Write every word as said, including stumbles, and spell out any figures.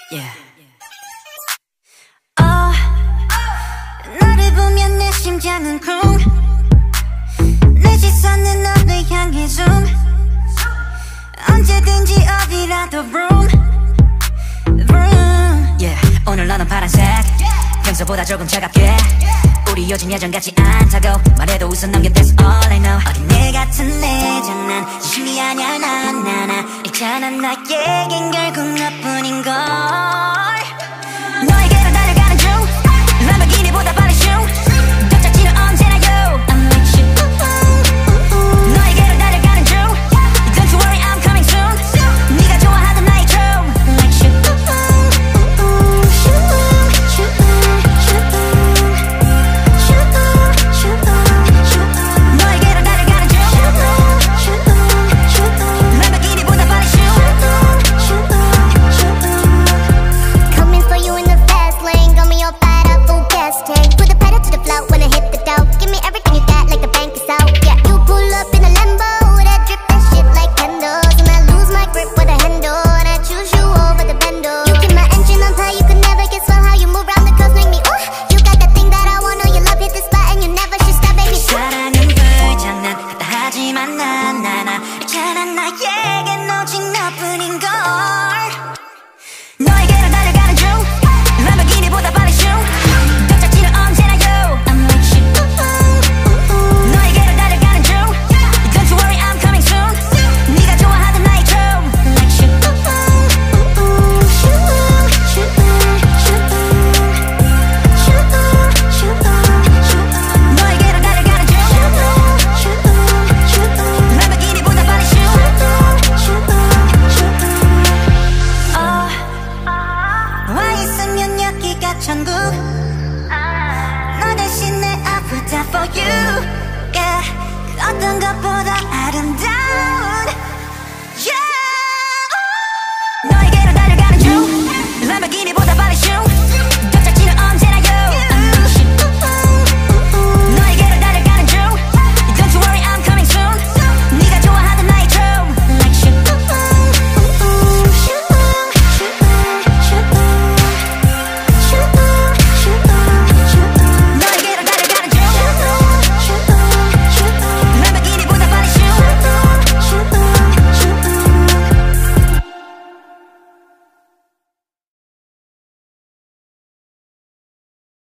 Yeah. Oh, 너를 보면 내 심장은 쿵. 내 시선은 너를 향해 zoom. 언제든지 어디라도 room, room. Yeah. 오늘 너는 파란색, 평소보다 조금 차갑게. 우리 요즘 예전같지 않다고 말해도 웃어 넘겨 that's all I know. 어디 내 같은 내 장난 진심이 아냐 나나나 있잖아 나에겐 결국 너뿐인걸. 너에게로 달려가는 중 람보르기니보다 빨리 슝 덕작지는 언제나 yo I'm with you. 너에게로 달려가는 중 Don't you worry I'm coming soon. 네가 좋아하던 나의 춤 Like you. 천국 너 대신 내 아프다 for you. Yeah. 그 어떤 것보다 아름다워.